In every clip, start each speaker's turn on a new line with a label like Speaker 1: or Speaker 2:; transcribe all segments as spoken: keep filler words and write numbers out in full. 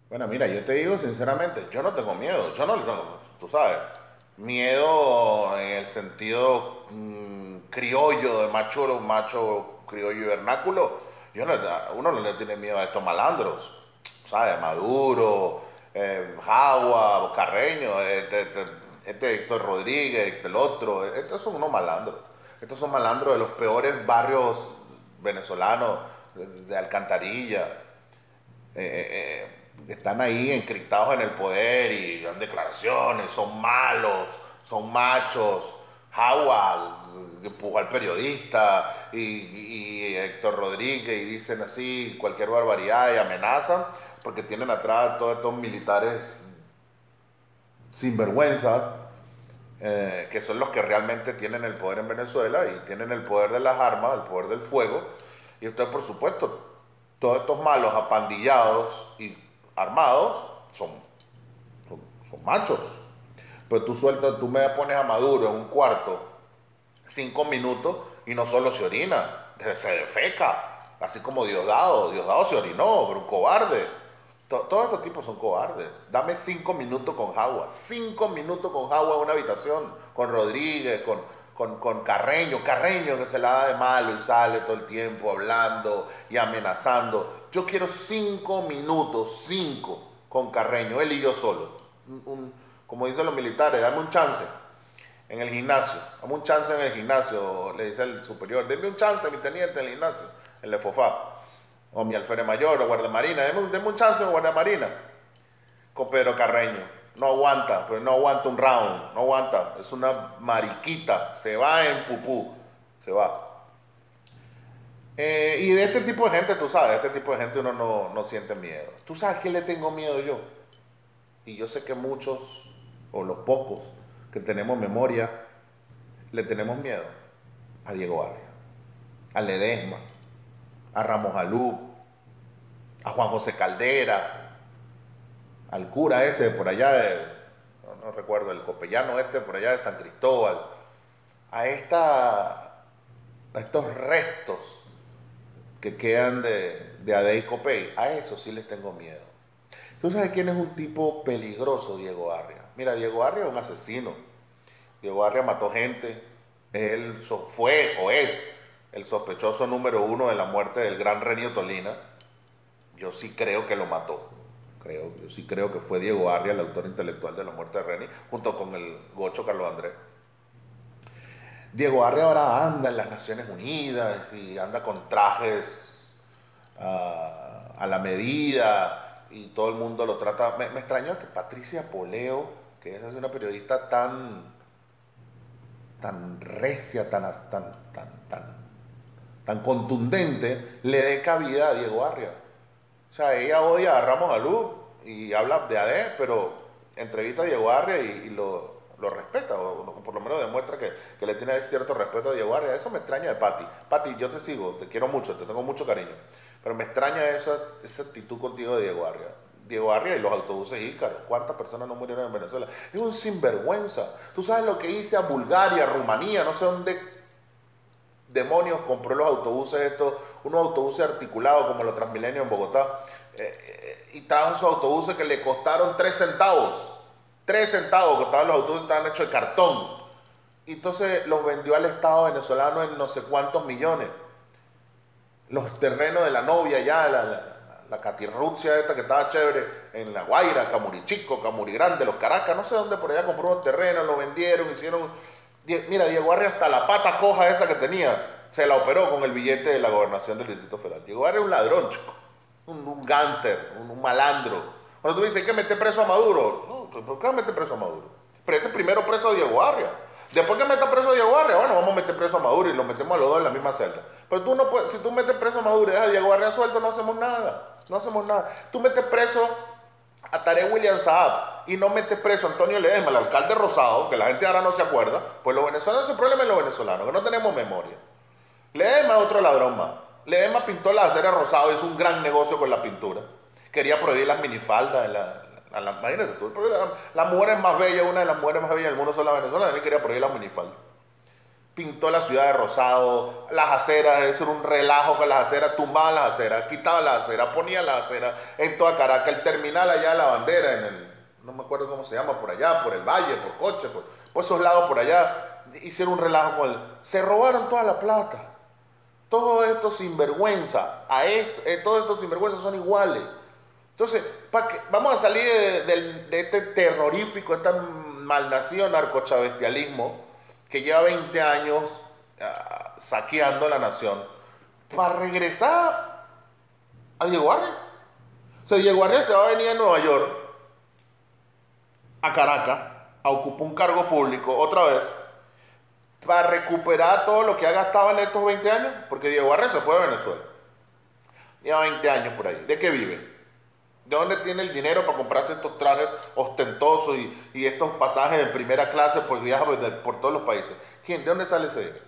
Speaker 1: Bueno, mira, yo te digo sinceramente, yo no tengo miedo, yo no le tengo, tú sabes, miedo en el sentido mm, criollo, de macho, macho criollo y vernáculo. Yo no, uno no le tiene miedo a estos malandros, ¿sabes? Maduro, eh, Jagua, Carreño, este, este, este Héctor Rodríguez, este, el otro, estos son unos malandros. Estos son malandros de los peores barrios venezolanos, de, de Alcantarilla. eh, eh, Están ahí encriptados en el poder y dan declaraciones, son malos, son machos. Jagua empujó al periodista y, y, y Héctor Rodríguez y dicen así cualquier barbaridad y amenazan porque tienen atrás todos estos militares sinvergüenzas, eh, que son los que realmente tienen el poder en Venezuela y tienen el poder de las armas, el poder del fuego. Y usted, por supuesto, todos estos malos apandillados y armados son, son, son machos. Pues tú sueltas, tú me pones a Maduro en un cuarto cinco minutos y no solo se orina, se defeca, así como Diosdado. Diosdado se orinó, pero un cobarde. To- Todos estos tipos son cobardes. Dame cinco minutos con Jagua, cinco minutos con Jagua en una habitación, con Rodríguez, con, con, con Carreño, Carreño que se la da de malo y sale todo el tiempo hablando y amenazando. Yo quiero cinco minutos, cinco, con Carreño, él y yo solo. Un- un- como dicen los militares, dame un chance en el gimnasio. Dame un chance en el gimnasio, le dice el superior. Deme un chance, mi teniente, en el gimnasio, en el FOFA. O mi alférez mayor o guardamarina. Deme, un- deme un chance en guardamarina. Con Pedro Carreño. No aguanta, pues no aguanta un round. No aguanta. Es una mariquita. Se va en pupú. Se va. Eh, y de este tipo de gente, tú sabes, de este tipo de gente uno no, no siente miedo. ¿Tú sabes qué le tengo miedo yo? Y yo sé que muchos, o los pocos, que tenemos memoria, le tenemos miedo a Diego Arria, a Ledesma, a Ramos Alú, a Juan José Caldera, al cura ese de por allá de, no, no recuerdo, el copellano este por allá de San Cristóbal, a, esta, a estos restos que quedan de, de Adey Copey, a eso sí les tengo miedo. ¿Tú sabes quién es un tipo peligroso, Diego Arria? Mira, Diego Arria es un asesino. Diego Arria mató gente. Él fue o es el sospechoso número uno de la muerte del gran Renio Tolina. Yo sí creo que lo mató. Creo, yo sí creo que fue Diego Arria el autor intelectual de la muerte de Reni, junto con el gocho Carlos Andrés. Diego Arria ahora anda en las Naciones Unidas y anda con trajes uh, a la medida y todo el mundo lo trata. Me, me extrañó que Patricia Poleo, que es una periodista tan, tan recia, tan, tan, tan, tan, tan contundente, le dé cabida a Diego Arria. O sea, ella odia a Ramos Alú y habla de A D, pero entrevista a Diego Arria y, y lo, lo respeta, o, o por lo menos demuestra que, que le tiene cierto respeto a Diego Arria. Eso me extraña de Pati. Pati, yo te sigo, te quiero mucho, te tengo mucho cariño, pero me extraña esa, esa actitud contigo de Diego Arria. Diego Arria y los autobuses Ícaro. ¿Cuántas personas no murieron en Venezuela? Es un sinvergüenza. Tú sabes lo que hice a Bulgaria, Rumanía, no sé dónde demonios compró los autobuses estos, unos autobuses articulados como los Transmilenio en Bogotá, eh, eh, y trajo esos autobuses que le costaron tres centavos. Tres centavos costaban los autobuses, estaban hechos de cartón. Y entonces los vendió al Estado venezolano en no sé cuántos millones. Los terrenos de la novia ya, la, la, la catirrucia esta que estaba chévere en La Guaira, Camurichico, Camuri Grande, Los Caracas, no sé dónde por allá compró unos terrenos, lo vendieron, hicieron. Mira, Diego Arria hasta la pata coja esa que tenía, se la operó con el billete de la gobernación del Distrito Federal. Diego Arria es un ladrón, chico, un, un gánter, un, un malandro. Cuando tú dices, hay que meter preso a Maduro, no, ¿por qué meter preso a Maduro? Preste primero preso a Diego Arria. Después que meta preso a Diego Arria, bueno, vamos a meter preso a Maduro y lo metemos a los dos en la misma celda. Pero tú no puedes, si tú metes preso a Maduro y dejas a Diego Arria suelto, no hacemos nada. No hacemos nada. Tú metes preso a Tarek William Saab y no metes preso a Antonio Ledesma, el alcalde Rosado, que la gente ahora no se acuerda, pues los venezolanos, el problema es los venezolanos, que no tenemos memoria. Ledesma es otro ladrón más. Ledesma pintó la acera Rosado, hizo un gran negocio con la pintura. Quería prohibir las minifaldas. La, la, la, imagínate tú, la, la mujer es más bella, una de las mujeres más bellas del mundo son las venezolanas, él quería prohibir las minifaldas. pintó la ciudad de rosado, las aceras, eso era un relajo con las aceras, tumbaban las aceras, quitaban las aceras, ponían las aceras en toda Caracas, el terminal allá de la bandera, en el, no me acuerdo cómo se llama, por allá, por el Valle, por Coche, por, por esos lados por allá, hicieron un relajo con el, se robaron toda la plata. Todos estos sinvergüenza, a esto, eh, todos estos sinvergüenzas son iguales. Entonces, ¿para qué? Vamos a salir de, de, de este terrorífico, este malnacido narcochavestialismo que lleva veinte años uh, saqueando la nación, para regresar a Diego Arre. O sea, Diego Arre se va a venir a Nueva York, a Caracas, a ocupar un cargo público otra vez, para recuperar todo lo que ha gastado en estos veinte años, porque Diego Arre se fue a Venezuela. Lleva veinte años por ahí. ¿De qué vive? ¿De dónde tiene el dinero para comprarse estos trajes ostentosos y, y estos pasajes de primera clase por viajes por, por todos los países? ¿Quién? ¿De dónde sale ese dinero?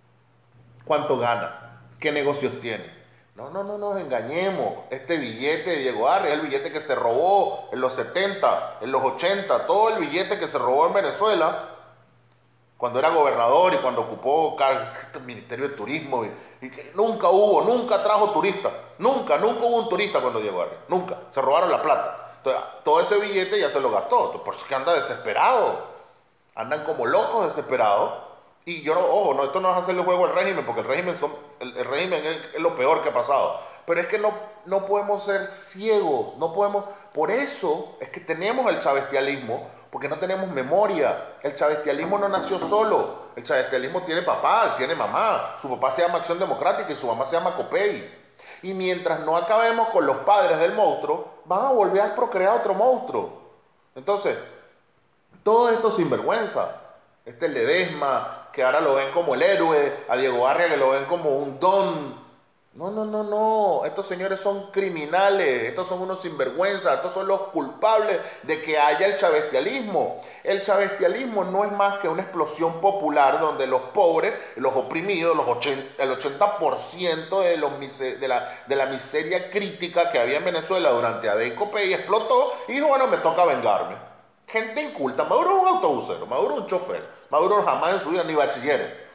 Speaker 1: ¿Cuánto gana? ¿Qué negocios tiene? No, no, no nos engañemos. Este billete de Diego Arre es el billete que se robó en los setenta, en los ochenta, todo el billete que se robó en Venezuela cuando era gobernador y cuando ocupó el Ministerio de Turismo, y, y que nunca hubo, nunca trajo turistas, nunca, nunca hubo un turista cuando llegó Arre, nunca, se robaron la plata. Entonces, todo ese billete ya se lo gastó, entonces, por eso es que anda desesperado, andan como locos desesperados, y yo no, ojo, no, esto no es hacerle juego al régimen, porque el régimen, son, el, el régimen es, es lo peor que ha pasado, pero es que no, no podemos ser ciegos, no podemos, por eso es que tenemos el chavestialismo, porque no tenemos memoria. El chavestialismo no nació solo. El chavestialismo tiene papá, tiene mamá. Su papá se llama Acción Democrática y su mamá se llama Copey. Y mientras no acabemos con los padres del monstruo, van a volver a procrear otro monstruo. Entonces, todo esto sinvergüenza. Este Ledesma, que ahora lo ven como el héroe, a Diego Arre, que lo ven como un don. No, no, no, no. Estos señores son criminales. Estos son unos sinvergüenzas. Estos son los culpables de que haya el chavestialismo. El chavestialismo no es más que una explosión popular donde los pobres, los oprimidos, los ochenta, el ochenta por ciento de, los, de, la, de la miseria crítica que había en Venezuela durante A D y Copey explotó y dijo, bueno, me toca vengarme. Gente inculta. Maduro es un autobusero. Maduro es un chofer. Maduro jamás en su vida ni bachilleres.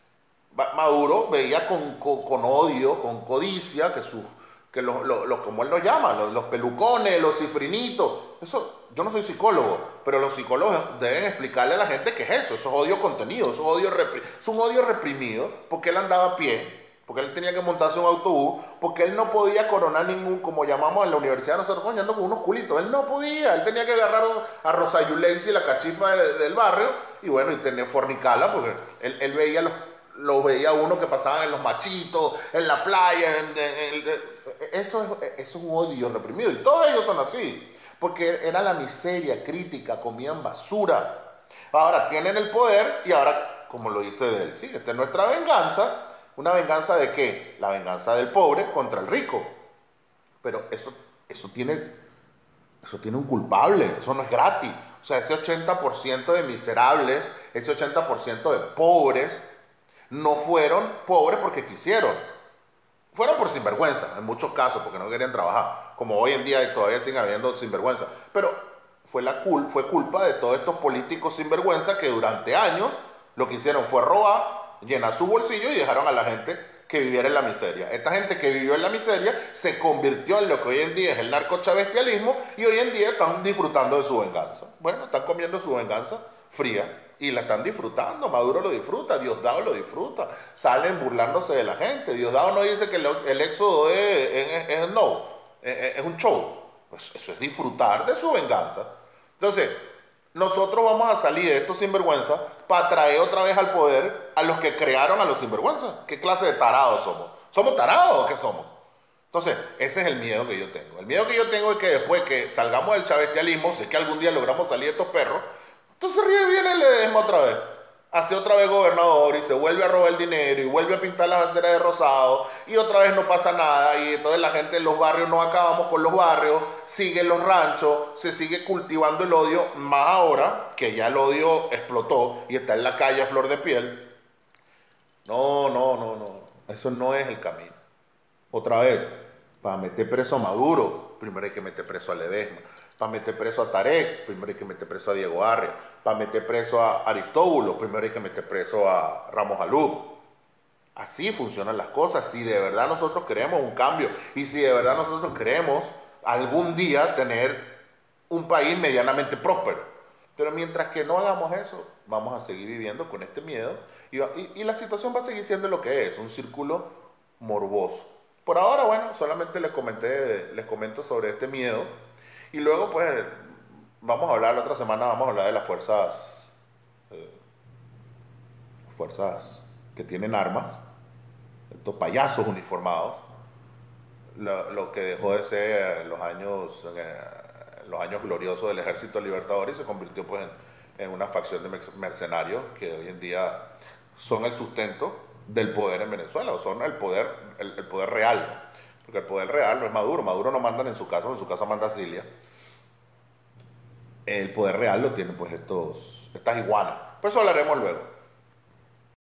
Speaker 1: Maduro veía con, con, con odio, con codicia, que, su, que los, los, los, como él los llama, los, los pelucones, los cifrinitos, eso, yo no soy psicólogo, pero los psicólogos deben explicarle a la gente qué es eso, eso es odio contenido, eso es, odio repri, es un odio reprimido, porque él andaba a pie, porque él tenía que montarse un autobús, porque él no podía coronar ningún, como llamamos en la universidad nosotros, coño, ando con unos culitos, él no podía, él tenía que agarrar a Rosayulense, la cachifa del, del barrio, y bueno, y tener fornicala, porque él, él veía los lo veía uno que pasaban en los machitos, en la playa, en, en, en, eso, es, eso es un odio reprimido, y todos ellos son así, porque era la miseria crítica, comían basura. Ahora tienen el poder y ahora, como lo dice él, sí, esta es nuestra venganza. ¿Una venganza de qué? La venganza del pobre contra el rico. Pero eso, eso, tiene, eso tiene un culpable, eso no es gratis. O sea, ese ochenta por ciento de miserables, ese ochenta por ciento de pobres, no fueron pobres porque quisieron. Fueron por sinvergüenza, en muchos casos, porque no querían trabajar. Como hoy en día todavía siguen habiendo sinvergüenza. Pero fue, la cul fue culpa de todos estos políticos sinvergüenza que durante años lo que hicieron fue robar, llenar su bolsillo y dejaron a la gente que viviera en la miseria. Esta gente que vivió en la miseria se convirtió en lo que hoy en día es el narcochavestialismo y hoy en día están disfrutando de su venganza. Bueno, están comiendo su venganza fría. Y la están disfrutando, Maduro lo disfruta, Diosdado lo disfruta, salen burlándose de la gente. Diosdado no dice que el, el éxodo es, es, es, no, es, es un show. Pues eso es disfrutar de su venganza. Entonces, nosotros vamos a salir de estos sinvergüenzas para traer otra vez al poder a los que crearon a los sinvergüenzas. ¿Qué clase de tarados somos? ¿Somos tarados o qué somos? Entonces, ese es el miedo que yo tengo. El miedo que yo tengo es que después que salgamos del chavestialismo, si es que algún día logramos salir de estos perros, entonces viene el Ledesma otra vez, hace otra vez gobernador y se vuelve a robar el dinero y vuelve a pintar las aceras de rosado y otra vez no pasa nada y entonces la gente en los barrios no acabamos con los barrios, siguen los ranchos, se sigue cultivando el odio, más ahora que ya el odio explotó y está en la calle a flor de piel. No, no, no, no, eso no es el camino. Otra vez, Para meter preso a Maduro, primero hay que meter preso a Ledesma. Para meter preso a Tarek, primero hay que meter preso a Diego Arria. Para meter preso a Aristóbulo, primero hay que meter preso a Ramos Alú. Así funcionan las cosas. Si de verdad nosotros queremos un cambio y si de verdad nosotros queremos algún día tener un país medianamente próspero. Pero mientras que no hagamos eso, vamos a seguir viviendo con este miedo y, y, y la situación va a seguir siendo lo que es, un círculo morboso. Por ahora, bueno, solamente les comenté, les comento sobre este miedo y luego pues vamos a hablar, la otra semana vamos a hablar de las fuerzas, eh, fuerzas que tienen armas, estos payasos uniformados, lo, lo que dejó de ser los años, eh, los años gloriosos del Ejército Libertador y se convirtió pues en, en una facción de mercenarios que hoy en día son el sustento del poder en Venezuela, o son el poder, el, el poder real, porque el poder real no es Maduro, Maduro no manda en su casa, en su casa manda Cilia. El poder real lo tienen pues estos, estas iguanas, pues eso hablaremos luego.